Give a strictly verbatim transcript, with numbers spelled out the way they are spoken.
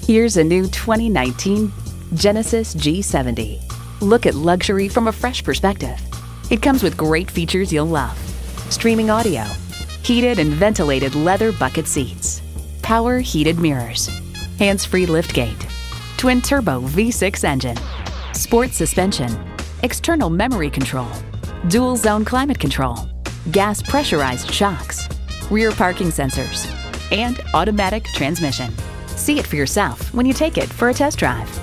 Here's a new twenty nineteen Genesis G seventy. Look at luxury from a fresh perspective. It comes with great features you'll love. Streaming audio, heated and ventilated leather bucket seats, power heated mirrors, hands-free liftgate, twin-turbo V six engine, sport suspension, external memory control, dual-zone climate control, gas pressurized shocks, rear parking sensors, and automatic transmission. See it for yourself when you take it for a test drive.